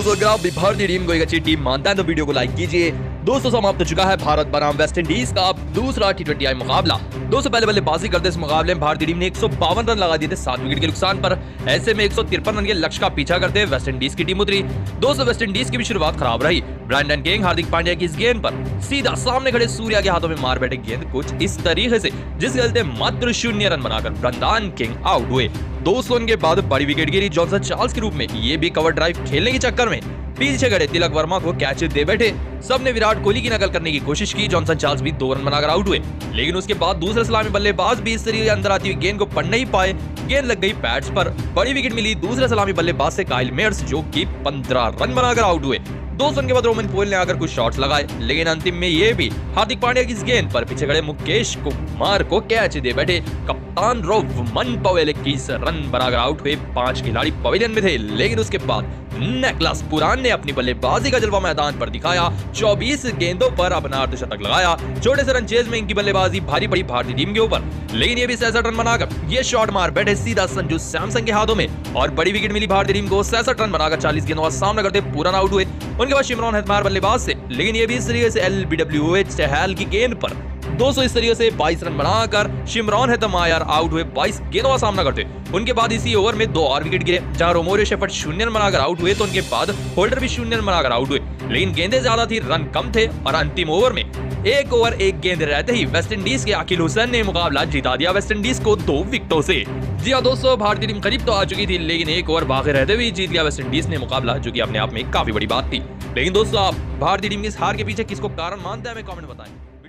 दोस्तों अगर आप भी भारतीय टीम को एक अच्छी टीम मानते हैं तो वीडियो को लाइक कीजिए। दोस्तों समाप्त हो चुका है भारत बनाम वेस्ट इंडीज का दूसरा T20I मुकाबला। दोस्तों पहले बल्लेबाजी करते इस मुकाबले में भारतीय टीम ने 152 रन लगा दिए थे 7 विकेट के नुकसान पर। ऐसे में 153 रन के लक्ष्य का पीछा करते हुए वेस्ट इंडीज की टीम उतरी। दोस्तों वेस्ट इंडीज की भी शुरुआत खराब रही। ब्रैंडन किंग हार्दिक पांड्या की इस गेंद पर सीधा सामने खड़े सूर्या के हाथों में मार बैठे गेंद कुछ इस तरीके से जिसके चलते मात्र 0 रन बनाकर ब्रैंडन किंग आउट हुए। 200 रन के बाद बड़ी विकेट गिरी जॉनसन चार्ल्स के रूप में। ये भी कवर ड्राइव खेलने के चक्कर में पीछे खड़े तिलक वर्मा को कैच दे बैठे। सबने विराट कोहली की नकल करने की कोशिश की। जॉनसन चार्ल्स भी 2 रन बनाकर आउट हुए, लेकिन उसके बाद दूसरे सलामी बल्लेबाज भी इस तरीके अंदर आती हुई गेंद को पढ़ नहीं पाए। गेंद लग गई पैड्स पर। बड़ी विकेट मिली दूसरे सलामी बल्लेबाज से काइल मेयर्स, जो कि 15 रन बनाकर आउट हुए। 200 रन के बाद रोमन पोयल ने आकर कुछ शॉट्स लगाए, लेकिन अंतिम में ये भी हार्दिक पांड्या की इस गेंद पर पीछे खड़े मुकेश कुमार को कैच दे बैठे। कप्तान रोमन पोयल 21 रन बनाकर आउट हुए। 5 खिलाड़ी पवेलियन में थे, लेकिन उसके बाद निकोलस पुरान ने अपनी बल्लेबाजी का जलवा मैदान पर दिखाया। 24 गेंदों पर अपना अर्धशतक लगाया। छोटे से रन चेज में इनकी बल्लेबाजी भारी पड़ी भारतीय टीम के ऊपर, लेकिन ये भी 66 रन बनाकर ये शॉट मार बैठे सीधा संजू सैमसन के हाथों में और बड़ी विकेट मिली भारतीय टीम को। 66 रन बनाकर 40 गेंदों का सामना करते पूरन आउट हुए। उनके बाद शिमरॉन हेतमायर बल्लेबाज से, लेकिन ये भी इस तरीके से LBWH चहल की गेंद पर 200 इस तरीके से 22 रन बनाकर शिमरॉन हेतमायर आउट हुए 22 गेंदों का सामना करते। उनके बाद इसी ओवर में 2 और विकेट गिरे, जहां रोमोरियो शेफर्ड 0 रन बनाकर आउट हुए, तो उनके बाद होल्डर भी 0 रन बनाकर आउट हुए, लेकिन गेंदें ज्यादा थी, रन कम थे और अंतिम ओवर में 1 ओवर 1 गेंद रहते ही वेस्ट इंडीज के अकील हुसैन ने मुकाबला जिता दिया वेस्ट इंडीज को 2 विकेटों से। जी हाँ दोस्तों, भारतीय टीम करीब तो आ चुकी थी, लेकिन 1 ओवर बाकी रहते हुए जीत लिया वेस्ट इंडीज ने मुकाबला, जो कि अपने आप में काफी बड़ी बात थी। लेकिन दोस्तों आप भारतीय टीम की इस हार के पीछे किसको कारण मानते हैं, हमें कमेंट बताएं।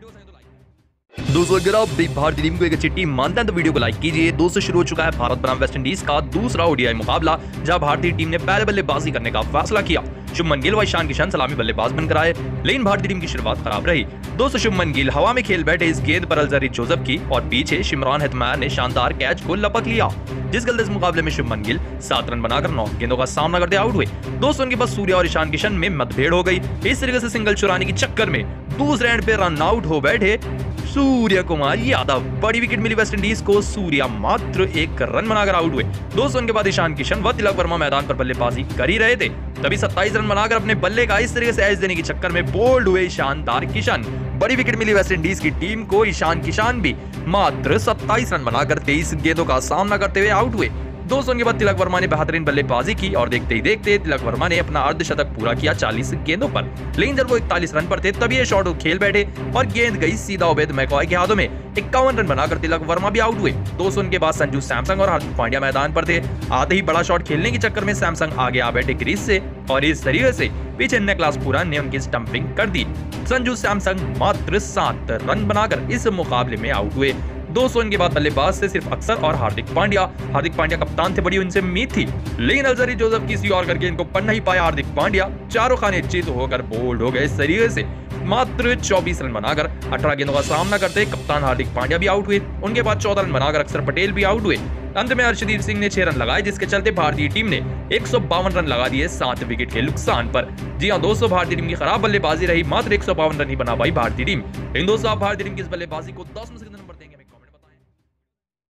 दोस्तों अगर आप भी भारतीय टीम को एक अच्छी टीम मानते हैं तो वीडियो को लाइक कीजिए। दोस्तों शुरू हो चुका है भारत बनाम वेस्ट इंडीज का दूसरा ODI मुकाबला, जहां भारतीय टीम ने पहले बल्लेबाजी करने का फैसला किया। शुभमन गिल व ईशान किशन सलामी बल्लेबाज बनकर आए, लेकिन भारतीय टीम की शुरुआत खराब रही। दोस्तों शुभमन गिल हवा में खेल बैठे इस गेंद पर अलजरी जोसेफ की और पीछे शिमरॉन हेतमायर ने शानदार कैच को लपक लिया, जिस गलत इस मुकाबले में शुभमन गिल 7 रन बनाकर 9 गेंदों का सामना करते आउट हुए। दोस्तों उनके पास सूर्या और ईशान किशन में मतभेद हो गई। इस तरीके से सिंगल चुराने के चक्कर में दूसरे एंड पे रन आउट हो बैठे सूर्य कुमार यादव। बड़ी विकेट मिली वेस्ट इंडीज को। सूर्या मात्र 1 रन बनाकर आउट हुए। दोस्तों उनके बाद ईशान किशन व तिलक वर्मा मैदान पर बल्लेबाजी कर ही रहे थे, तभी 27 रन बनाकर अपने बल्ले का इस तरीके से एज देने के चक्कर में बोल्ड हुए शानदार किशन। बड़ी विकेट मिली वेस्ट इंडीज की टीम को। ईशान किशन भी मात्र 27 रन बनाकर 23 गेंदों का सामना करते हुए आउट हुए। दोस्तों उनके बाद तिलक वर्मा ने बेहतरीन बल्लेबाजी की और देखते ही देखते तिलक वर्मा ने अपना अर्धशतक पूरा किया 40 गेंदों पर, लेकिन जब वो 41 रन पर थे तभी ये शॉट खेल बैठे और गेंद गई सीधा उबैद मैकॉय के हाथों में। 51 रन बनाकर तिलक वर्मा भी आउट हुए। दोस्तों उनके बाद संजू सैमसन और हार्दिक पांड्या मैदान पर थे। आते ही बड़ा शॉट खेलने के चक्कर में सैमसन आगे आ बैठे क्रीज से और इस तरीके से पीछे निकोलस पुरान ने उनकी स्टंपिंग कर दी। संजू सैमसन मात्र 7 रन बनाकर इस मुकाबले में आउट हुए। 200 रन के बाद बल्लेबाज से सिर्फ अक्सर और हार्दिक पांड्या कप्तान थे, बड़ी उनसे उम्मीद थी, लेकिन अलजरी जोसेफ किसी और करके इनको पढ़ नहीं पाया। हार्दिक पांड्या चारों खाने चित होकर बोल्ड हो गए। इस तरीके से मात्र 24 रन बनाकर 18 गेंदों का सामना करते कप्तान हार्दिक पांड्या भी आउट हुए। उनके बाद 14 रन बनाकर अक्षर पटेल भी आउट हुए। अंत में अर्शदीप सिंह ने 6 रन लगाए, जिसके चलते भारतीय टीम ने 152 रन लगा दिए 7 विकेट के नुकसान पर। जी हां दोस्तों, भारतीय टीम की खराब बल्लेबाजी रही, मात्र 152 रन ही बना पाई भारतीय टीम। इन दोस्तों आप भारतीय टीम की इस बल्लेबाजी को 10 में से